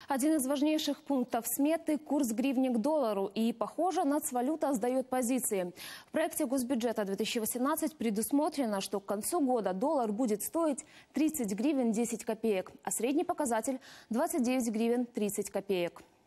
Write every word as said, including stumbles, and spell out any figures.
Один из важнейших пунктов сметы – курс гривни к доллару. И, похоже, нацвалюта сдает позиции. В проекте госбюджета две тысячи восемнадцать предусмотрено, что к концу года доллар будет стоить тридцать гривен десять копеек, а средний показатель – двадцать девять гривен тридцать копеек.